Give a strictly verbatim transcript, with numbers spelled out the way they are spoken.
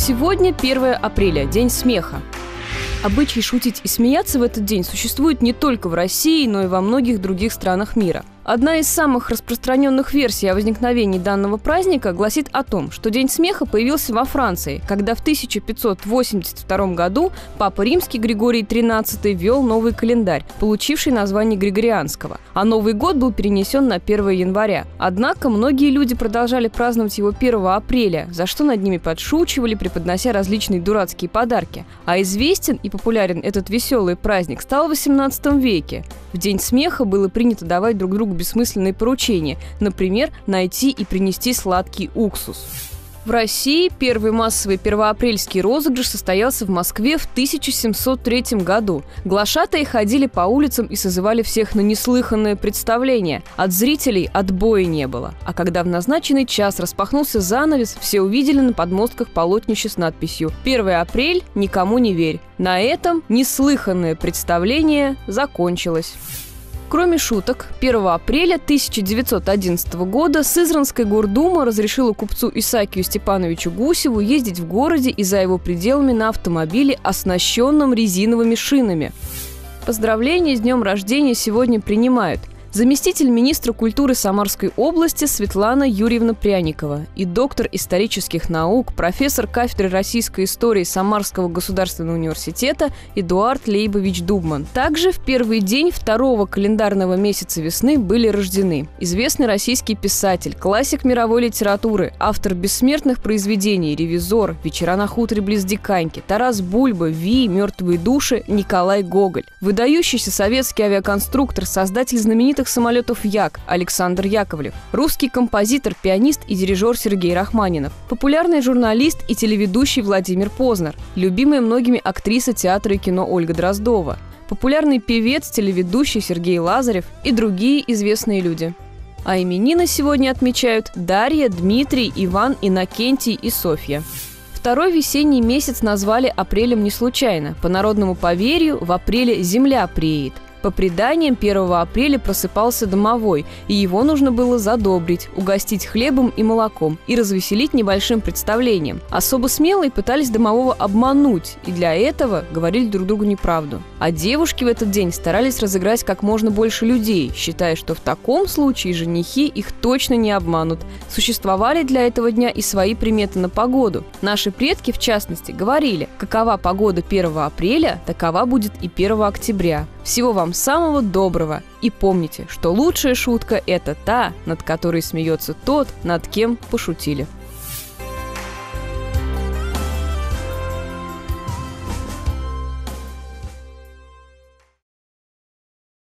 Сегодня первое апреля, День смеха. Обычай шутить и смеяться в этот день существует не только в России, но и во многих других странах мира. Одна из самых распространенных версий о возникновении данного праздника гласит о том, что День смеха появился во Франции, когда в тысяча пятьсот восемьдесят втором году Папа Римский Григорий тринадцатый ввел новый календарь, получивший название Григорианского, а Новый год был перенесен на первое января. Однако многие люди продолжали праздновать его первого апреля, за что над ними подшучивали, преподнося различные дурацкие подарки. А известен и популярен этот веселый праздник стал в восемнадцатом веке. В День смеха было принято давать друг другу бессмысленные поручения, например, найти и принести сладкий уксус. В России первый массовый первоапрельский розыгрыш состоялся в Москве в тысяча семьсот третьем году. Глашатаи ходили по улицам и созывали всех на неслыханное представление. От зрителей отбоя не было. А когда в назначенный час распахнулся занавес, все увидели на подмостках полотнище с надписью «первое апреля, никому не верь». На этом неслыханное представление закончилось. Кроме шуток, первого апреля тысяча девятьсот одиннадцатого года Сызранская гордума разрешила купцу Исаакию Степановичу Гусеву ездить в городе и за его пределами на автомобиле, оснащенном резиновыми шинами. Поздравления с днем рождения сегодня принимают заместитель министра культуры Самарской области Светлана Юрьевна Пряникова и доктор исторических наук, профессор кафедры российской истории Самарского государственного университета Эдуард Лейбович Дубман. Также в первый день второго календарного месяца весны были рождены известный российский писатель, классик мировой литературы, автор бессмертных произведений «Ревизор», «Вечера на хуторе близ Диканьки», Тарас Бульба, «Ви», «Мертвые души» Николай Гоголь, выдающийся советский авиаконструктор, создатель знаменитых самолетов Як Александр Яковлев, русский композитор, пианист и дирижер Сергей Рахманинов, популярный журналист и телеведущий Владимир Познер, любимая многими актриса театра и кино Ольга Дроздова, популярный певец, телеведущий Сергей Лазарев и другие известные люди. А именины сегодня отмечают Дарья, Дмитрий, Иван, Иннокентий и Софья. Второй весенний месяц назвали апрелем не случайно. По народному поверью, в апреле земля преет. По преданиям, первого апреля просыпался домовой, и его нужно было задобрить, угостить хлебом и молоком и развеселить небольшим представлением. Особо смелые пытались домового обмануть, и для этого говорили друг другу неправду. А девушки в этот день старались разыграть как можно больше людей, считая, что в таком случае женихи их точно не обманут. Существовали для этого дня и свои приметы на погоду. Наши предки, в частности, говорили: какова погода первого апреля, такова будет и первого октября. Всего вам самого доброго. И помните, что лучшая шутка – это та, над которой смеется тот, над кем пошутили.